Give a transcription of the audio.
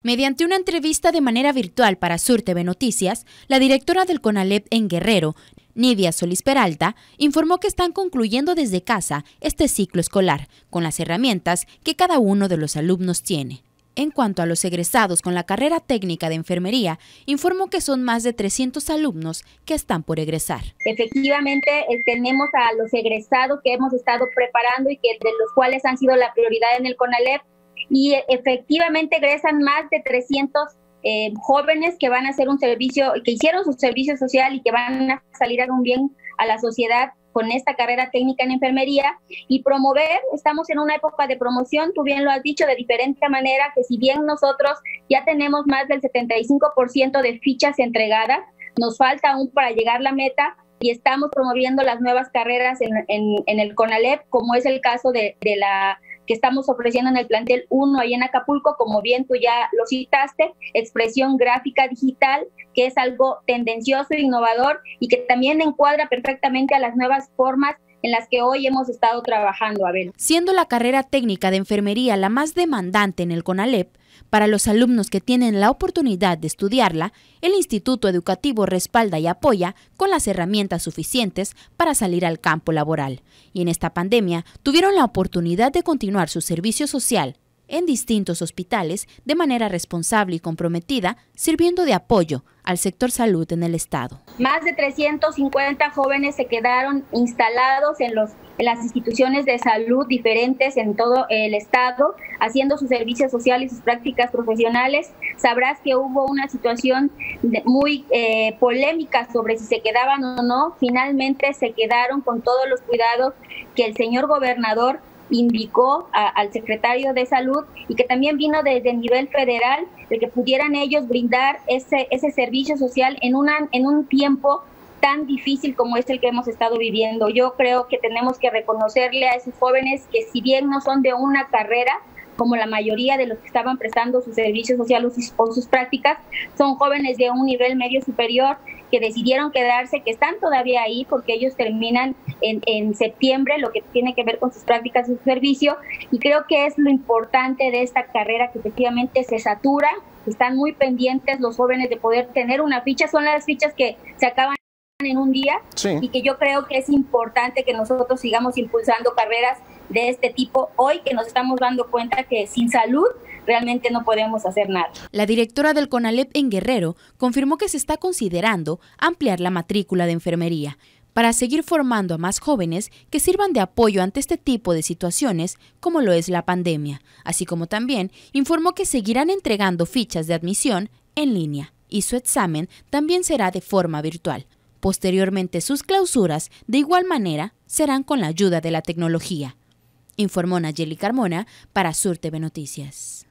Mediante una entrevista de manera virtual para Sur TV Noticias, la directora del CONALEP en Guerrero, Nidia Solís Peralta, informó que están concluyendo desde casa este ciclo escolar, con las herramientas que cada uno de los alumnos tiene. En cuanto a los egresados con la carrera técnica de enfermería, informó que son más de 300 alumnos que están por egresar. Efectivamente, tenemos a los egresados que hemos estado preparando y que de los cuales han sido la prioridad en el CONALEP, y efectivamente egresan más de 300 jóvenes que van a hacer un servicio, que hicieron su servicio social y que van a salir a un bien a la sociedad con esta carrera técnica en enfermería y promover. Estamos en una época de promoción, tú bien lo has dicho, de diferente manera, que si bien nosotros ya tenemos más del 75% de fichas entregadas, nos falta aún para llegar a la meta y estamos promoviendo las nuevas carreras en el CONALEP, como es el caso de la que estamos ofreciendo en el plantel 1 ahí en Acapulco, como bien tú ya lo citaste, expresión gráfica digital, que es algo tendencioso e innovador y que también encuadra perfectamente a las nuevas formas en las que hoy hemos estado trabajando, Abel. Siendo la carrera técnica de enfermería la más demandante en el CONALEP, para los alumnos que tienen la oportunidad de estudiarla, el Instituto Educativo respalda y apoya con las herramientas suficientes para salir al campo laboral. Y en esta pandemia tuvieron la oportunidad de continuar su servicio social en distintos hospitales de manera responsable y comprometida, sirviendo de apoyo al sector salud en el estado. Más de 350 jóvenes se quedaron instalados en las instituciones de salud diferentes en todo el estado, haciendo su servicio social y sus prácticas profesionales. Sabrás que hubo una situación muy polémica sobre si se quedaban o no. Finalmente se quedaron con todos los cuidados que el señor gobernador indicó al secretario de Salud y que también vino desde el nivel federal, de que pudieran ellos brindar ese servicio social en un tiempo tan difícil como es el que hemos estado viviendo. Yo creo que tenemos que reconocerle a esos jóvenes que, si bien no son de una carrera, como la mayoría de los que estaban prestando su servicio social o sus prácticas, son jóvenes de un nivel medio superior que decidieron quedarse, que están todavía ahí porque ellos terminan en septiembre lo que tiene que ver con sus prácticas y su servicio, y creo que es lo importante de esta carrera, que efectivamente se satura, están muy pendientes los jóvenes de poder tener una ficha. Son las fichas que se acaban en un día, sí. Y que yo creo que es importante que nosotros sigamos impulsando carreras de este tipo hoy, que nos estamos dando cuenta que sin salud realmente no podemos hacer nada. La directora del CONALEP en Guerrero confirmó que se está considerando ampliar la matrícula de enfermería para seguir formando a más jóvenes que sirvan de apoyo ante este tipo de situaciones como lo es la pandemia, así como también informó que seguirán entregando fichas de admisión en línea y su examen también será de forma virtual. Posteriormente, sus clausuras, de igual manera, serán con la ayuda de la tecnología, informó Nayeli Carmona para Sur TV Noticias.